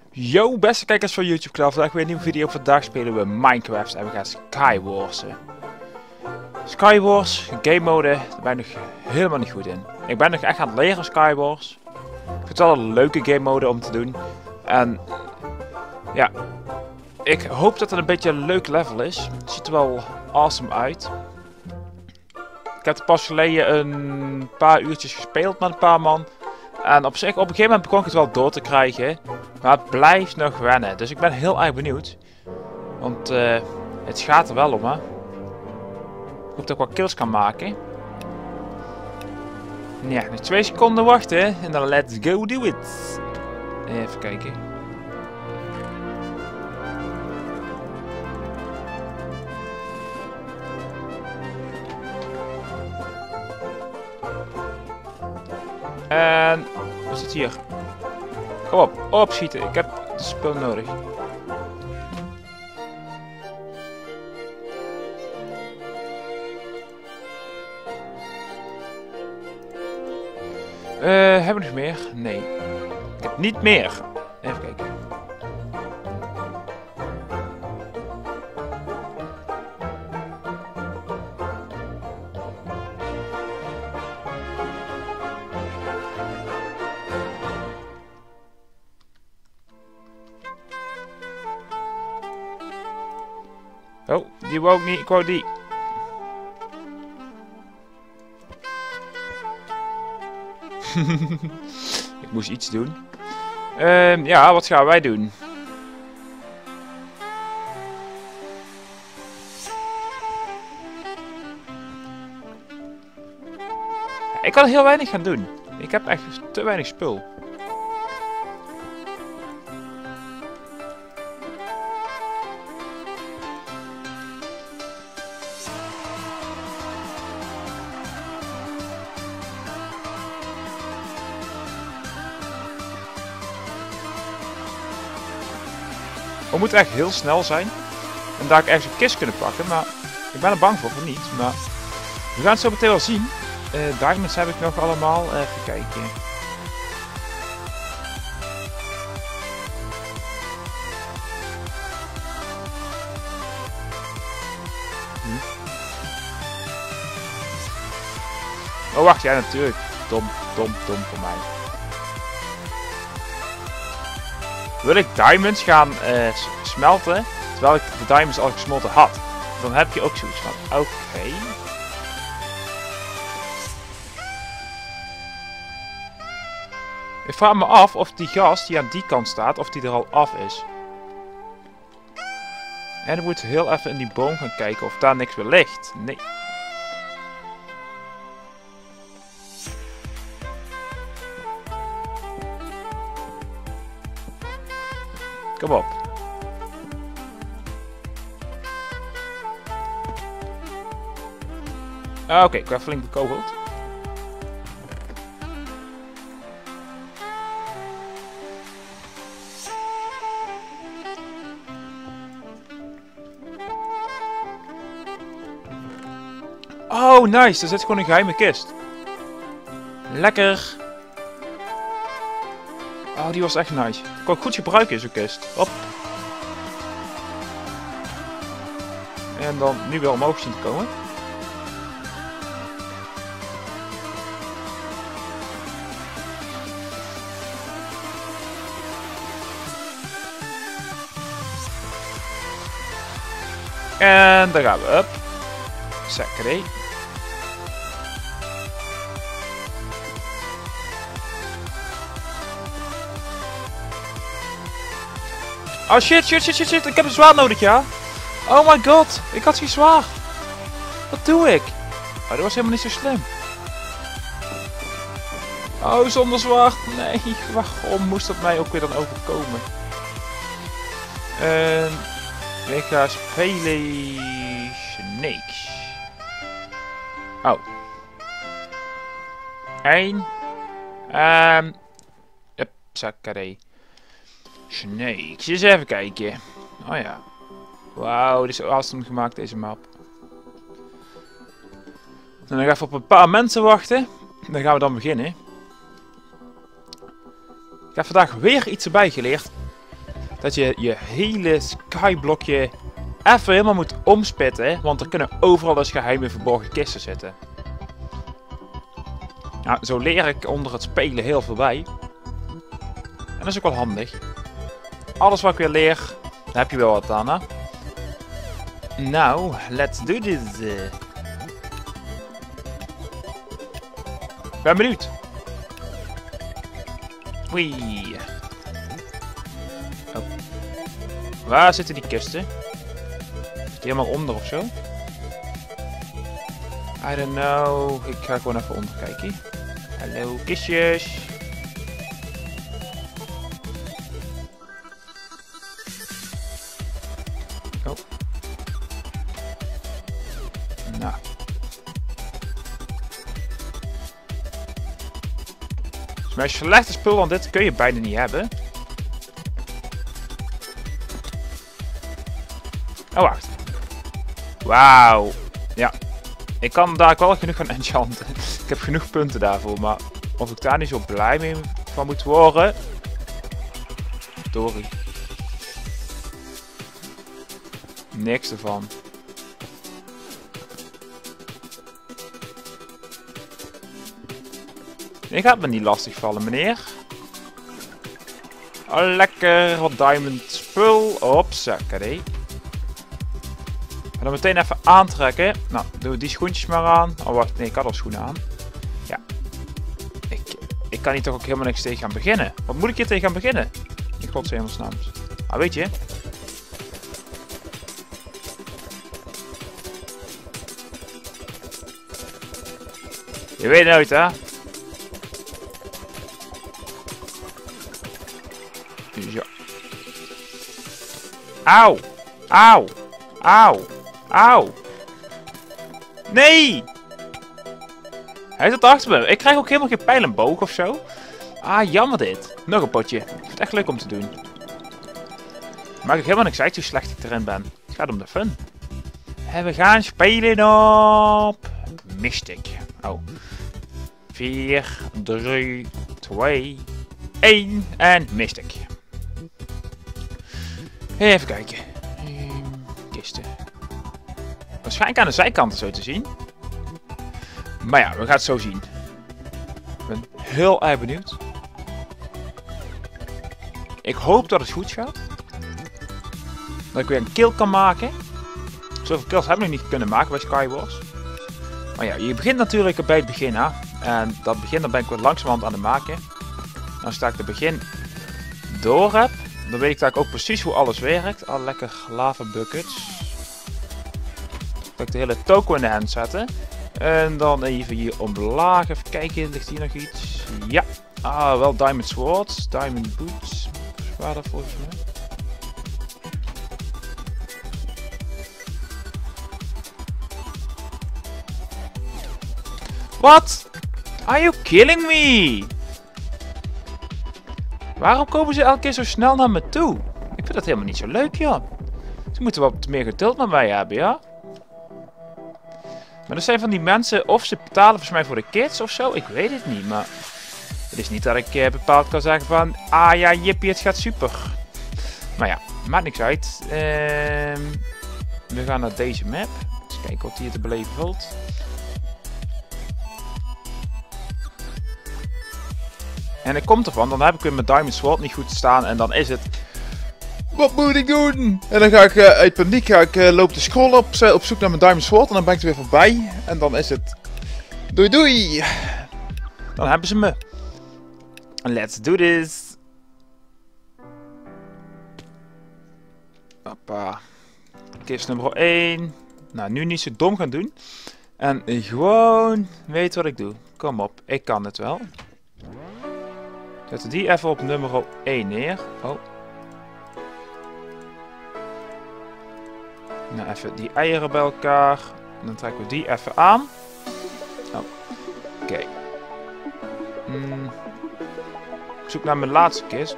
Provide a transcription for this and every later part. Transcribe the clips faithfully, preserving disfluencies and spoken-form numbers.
Yo, beste kijkers van YouTube kanaal, vandaag weer een nieuwe video. Vandaag spelen we Minecraft en we gaan Skywarsen. Skywars, game mode, daar ben ik nog helemaal niet goed in. Ik ben nog echt aan het leren Skywars. Ik vind het wel een leuke game mode om te doen. En ja, ik hoop dat het een beetje een leuk level is. Het ziet er wel awesome uit. Ik heb er pas geleden een paar uurtjes gespeeld met een paar man. En op zich, op een gegeven moment begon ik het wel door te krijgen. Maar het blijft nog wennen. Dus ik ben heel erg benieuwd. Want uh, het gaat er wel om, hè. Ik hoop dat ik wat kills kan maken. Ja, nog twee seconden wachten. En dan let's go do it. Even kijken. En wat zit hier? Kom op, opschieten. Ik heb het spul nodig. Uh, hebben we nog meer? Nee. Ik heb niet meer. Even kijken. Oh, die wou ik niet. Ik wou die. Ik moest iets doen. Um, ja, wat gaan wij doen? Ik kan heel weinig gaan doen. Ik heb echt te weinig spul. We moeten echt heel snel zijn. En daar ik ergens een kist kunnen pakken. Maar ik ben er bang voor, voor niet. Maar we gaan het zo meteen wel zien. Uh, diamonds heb ik nog allemaal. Even kijken. Hm. Oh wacht, ja natuurlijk. Dom, dom, dom voor mij. Wil ik diamonds gaan uh, smelten, terwijl ik de diamonds al gesmolten had. Dan heb je ook zoiets van, oké. Okay. Ik vraag me af of die gast die aan die kant staat, of die er al af is. En dan moet heel even in die boom gaan kijken of daar niks meer ligt. Nee. Kom op. Oké, okay, ik werd flink bekogeld. Oh, nice. Er zit gewoon een geheime kist. Lekker. Oh, die was echt nice. Ik kon goed gebruiken, zo'n kist. Hop. En dan nu wel omhoog zien te komen. En daar gaan we. Up. Zakkeré. Oh shit, shit, shit, shit, shit. Ik heb een zwaard nodig, ja. Oh my god. Ik had geen zwaard. Wat doe ik? Oh, dat was helemaal niet zo slim. Oh, zonder zwaard. Nee, waarom moest dat mij ook weer dan overkomen? Ehm... Uh, ik ga spelen... Snakes. Oh. Eén. Ehm... Um, Yep, zakkeré. Snakes. Eens even kijken. Oh ja. Wauw, dit is awesome gemaakt, deze map. Dan nog even op een paar mensen wachten. Dan gaan we dan beginnen. Ik heb vandaag weer iets erbij geleerd. dat je je hele skyblokje even helemaal moet omspitten. Want er kunnen overal dus geheime verborgen kisten zitten. Nou, zo leer ik onder het spelen heel veel bij. En dat is ook wel handig. Alles wat ik weer leer, daar heb je wel wat aan, hè? Nou, let's do this. Ik ben benieuwd. Wee. Oh. Waar zitten die kisten? Is die helemaal onder of zo? I don't know. Ik ga gewoon even onder kijken. Hallo, kistjes. Oh. Nou. Maar een slechte spul dan dit kun je bijna niet hebben. Oh, wacht. Wauw. Ja. Ik kan daar wel genoeg van enchanten. Ik heb genoeg punten daarvoor, maar of ik daar niet zo blij mee van moet worden. Sorry. Niks ervan. Ik ga het me niet lastig vallen, meneer. Oh, lekker wat diamond spul. Hopsakadee. En dan meteen even aantrekken. Nou, doen we die schoentjes maar aan. Oh, wacht. Nee, ik had al schoenen aan. Ja. Ik, ik kan hier toch ook helemaal niks tegen gaan beginnen. Wat moet ik hier tegen gaan beginnen? In godshemelsnaam. Ah, weet je. Je weet nooit, hè? Ja. Auw! Auw! Auw! Auw! Nee! Hij zit achter me. Ik krijg ook helemaal geen pijl en boog of zo. Ah, jammer dit. Nog een potje. Ik vind het echt leuk om te doen. Maak ik helemaal niks uit hoe slecht ik erin ben. Het gaat om de fun. En we gaan spelen op... Mystic. Oh. vier, drie, twee, één en Mystic. Even kijken. Kisten. Waarschijnlijk aan de zijkanten zo te zien. Maar ja, we gaan het zo zien. Ik ben heel erg benieuwd. Ik hoop dat het goed gaat. Dat ik weer een kill kan maken. Zoveel kills heb ik nog niet kunnen maken bij Skywars. Maar ja, je begint natuurlijk bij het begin, hè. En dat begin, dan ben ik wat langzamerhand aan het maken. Als ik het begin door heb, dan weet ik dat ik ook precies hoe alles werkt. Al lekker lava buckets. Dat ik de hele toko in de hand zetten. En dan even hier omlaag. Even kijken, ligt hier nog iets? Ja. Ah, wel diamond swords, diamond boots. Waar dat volgens mij? What? Are you killing me? Waarom komen ze elke keer zo snel naar me toe? Ik vind dat helemaal niet zo leuk, joh. Ze moeten wat meer geduld met mij hebben, ja? Maar er zijn van die mensen, of ze betalen volgens mij voor de kids of zo. Ik weet het niet, maar... Het is niet dat ik eh, bepaald kan zeggen van... Ah ja, jippie, het gaat super. Maar ja, maakt niks uit. Ehm, we gaan naar deze map. Eens kijken wat hier te beleven valt. En ik kom ervan, dan heb ik weer mijn Diamond Sword niet goed staan en dan is het... Wat moet ik doen? En dan ga ik uh, uit paniek ga ik, uh, loop de scroll op, uh, op zoek naar mijn Diamond Sword en dan ben ik er weer voorbij. En dan is het... Doei doei! Dan hebben ze me. Let's do this! Hoppa. Kist nummer één. Nou, nu niet zo dom gaan doen. En gewoon weet wat ik doe. Kom op, ik kan het wel. Zetten die even op nummer één neer. Oh. Nou, even die eieren bij elkaar. Dan trekken we die even aan. Oh. Oké. Okay. Mm. Ik zoek naar mijn laatste kist.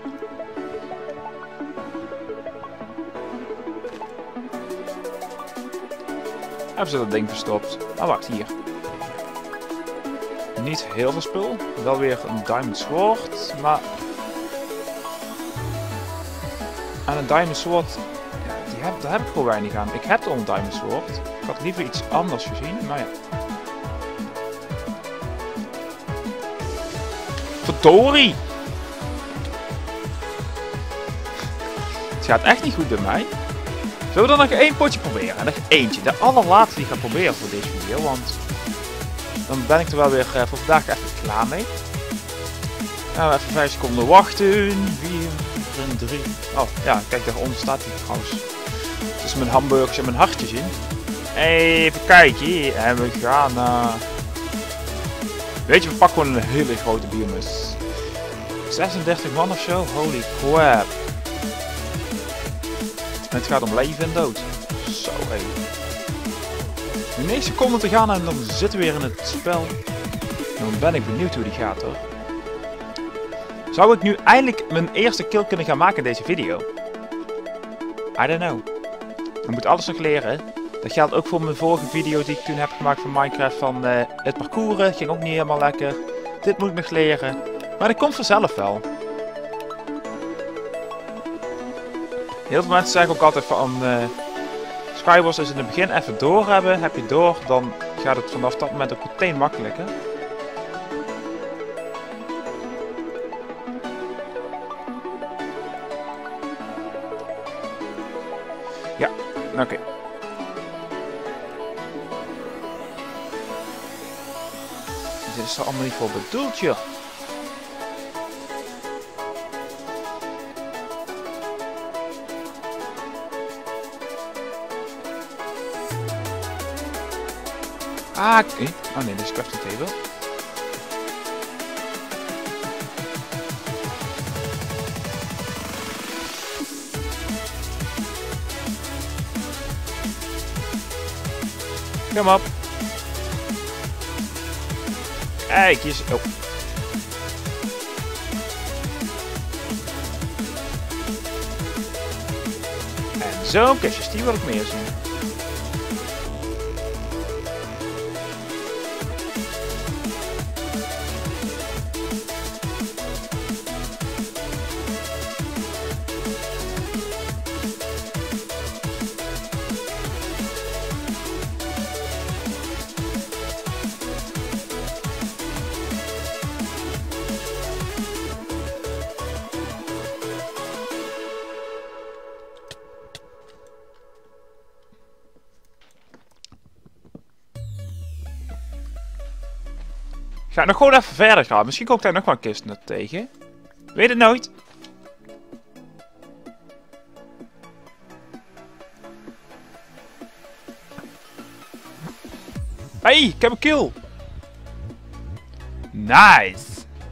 Hebben ze dat ding verstopt? Oh, wacht, hier. Niet heel veel spul. Wel weer een diamond sword, maar... En een Diamond Sword, ja, die heb, daar heb ik gewoon weinig aan. Ik heb al een Diamond Sword. Ik had liever iets anders gezien, maar ja. Verdorie! Het gaat echt niet goed bij mij. Zullen we dan nog één potje proberen? Nog eentje. De allerlaatste die ik ga proberen voor deze video. Want dan ben ik er wel weer uh, voor vandaag even klaar mee. Nou, even vijf seconden wachten. vier, drie. Oh ja, kijk, daaronder staat hij trouwens. Tussen mijn hamburgers en mijn hartjes in. Even kijken. En we gaan naar... Uh... Weet je, we pakken gewoon een hele grote biomus. zesendertig man of zo? Holy crap. En het gaat om leven en dood. Zo hé. Nu negen seconden te gaan en dan zitten we weer in het spel. En dan ben ik benieuwd hoe die gaat hoor. Zou ik nu eindelijk mijn eerste kill kunnen gaan maken in deze video? I don't know. Ik moet alles nog leren. Dat geldt ook voor mijn vorige video die ik toen heb gemaakt van Minecraft van uh, het parcouren. Ging ook niet helemaal lekker. Dit moet ik nog leren. Maar dat komt vanzelf wel. Heel veel mensen zeggen ook altijd van uh, Skywars is in het begin even door hebben. Heb je door, dan gaat het vanaf dat moment ook meteen makkelijker. Ja, oké. Okay. Dit is er allemaal niet voor bedoeld, joh. Ah, oké. Oh nee, dit is crafting table. Kom op. Kijk, hier is... Oh. En zo'n kistjes, die wil ik meer zien. Ik ga nog gewoon even verder gaan. Misschien kom ik daar nog wel een kist net tegen. Weet het nooit. Hey, ik heb een kill. Nice.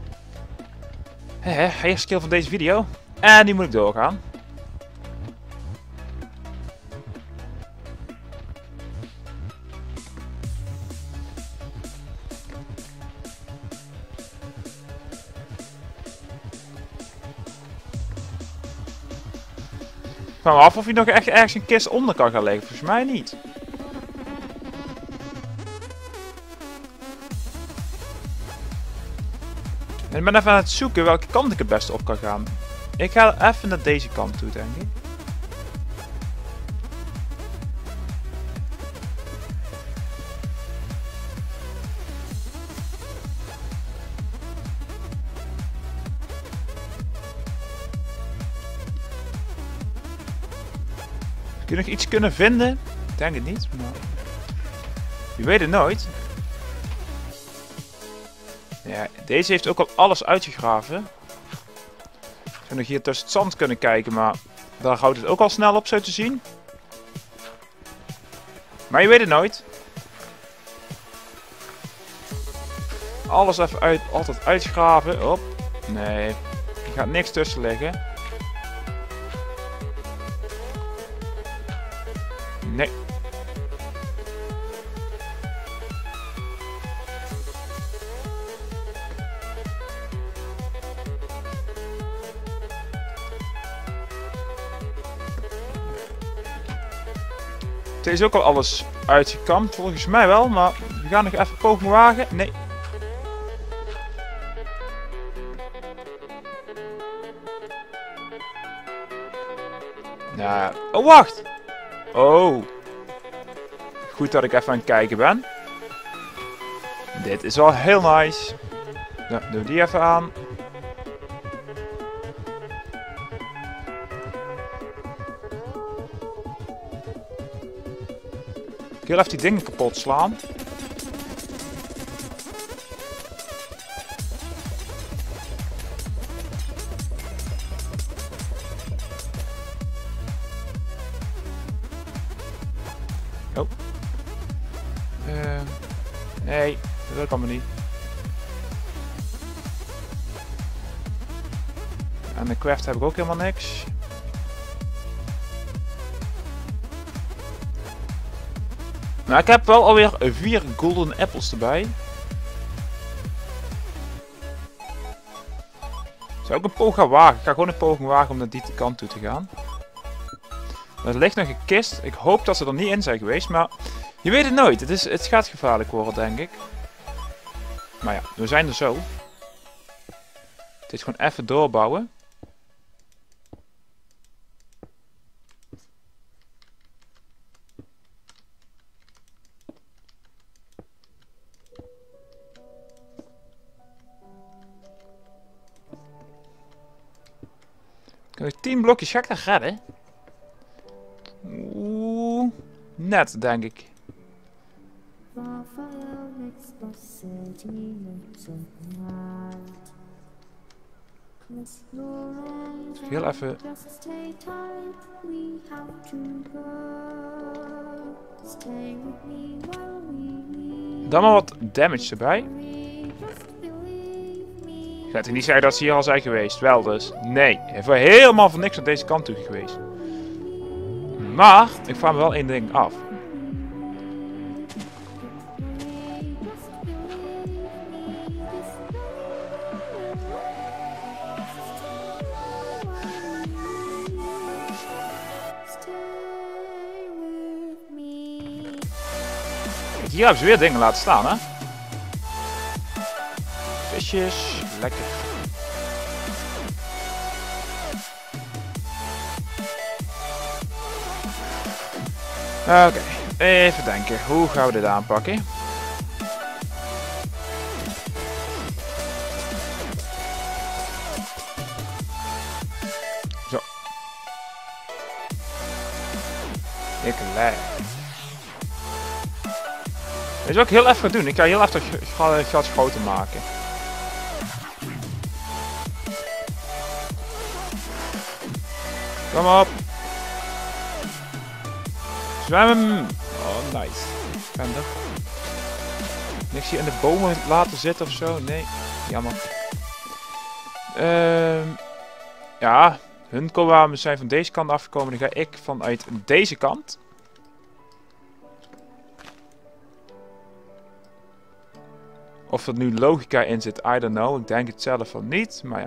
Hehe, eerste kill van deze video. En die moet ik doorgaan. Ik vraag me af of je nog echt ergens een kist onder kan gaan leggen. Volgens mij niet. En ik ben even aan het zoeken welke kant ik het beste op kan gaan. Ik ga even naar deze kant toe, denk ik. Kun je nog iets kunnen vinden? Ik denk het niet, maar... Je weet het nooit. Ja, deze heeft ook al alles uitgegraven. Ik zou nog hier tussen het zand kunnen kijken, maar... Daar houdt het ook al snel op, zo te zien. Maar je weet het nooit. Alles even uit, altijd uitgraven. Hop. Nee, er gaat niks tussen liggen. Nee. Het is ook al alles uitgekampt, volgens mij wel, maar we gaan nog even poging wagen. Nee. Ja. Oh, wacht! Oh. Goed dat ik even aan het kijken ben. Dit is wel heel nice. Nou, doe die even aan. Ik wil even die dingen kapot slaan. Oh. Uh, nee, dat wil ik allemaal niet. En de craft heb ik ook helemaal niks. Nou, ik heb wel alweer vier golden apples erbij. Zou ik een poging gaan wagen? Ik ga gewoon een poging wagen om naar die kant toe te gaan. Er ligt nog een kist. Ik hoop dat ze er niet in zijn geweest, maar je weet het nooit. Het, is, het gaat gevaarlijk worden, denk ik. Maar ja, we zijn er zo. Het is gewoon even doorbouwen. tien blokjes, ga ik dat redden? Oeh, net denk ik. Heel even. Dan maar wat damage erbij. Ik ga niet zeggen dat ze hier al zijn geweest. Wel dus. Nee. Even helemaal voor niks naar deze kant toe geweest. Maar, ik vraag me wel één ding af. Hier hebben ze weer dingen laten staan, hè? Visjes, lekker. Oké, okay. Even denken. Hoe gaan we dit aanpakken? Zo. Ik leg. Weet je wat ik heel even ga doen? Ik ga heel even het gat groter maken. Kom op. Zwemmen. Oh, nice. Vender. Niks hier in de bomen laten zitten of zo? Nee. Jammer. Uh, ja. Hun komen zijn van deze kant afgekomen. Dan ga ik vanuit deze kant. Of er nu logica in zit, I don't know. Ik denk het zelf van niet, maar ja.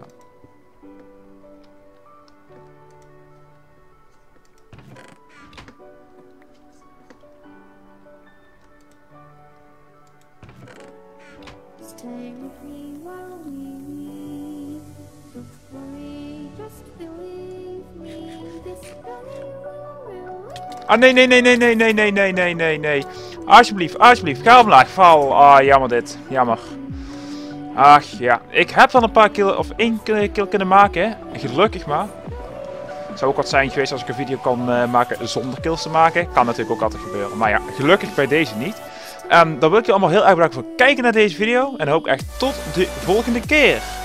Ah, nee, nee, nee, nee, nee, nee, nee, nee, nee, nee, nee. Alsjeblieft, alsjeblieft, ga omlaag, val. Ah, jammer dit, jammer. Ach ja, ik heb dan een paar kill, of één kill kunnen maken, hè. Gelukkig maar. Het zou ook wat zijn geweest als ik een video kan uh, maken zonder kills te maken. Kan natuurlijk ook altijd gebeuren, maar ja, gelukkig bij deze niet. Um, dan wil ik je allemaal heel erg bedanken voor het kijken naar deze video. En hoop echt tot de volgende keer.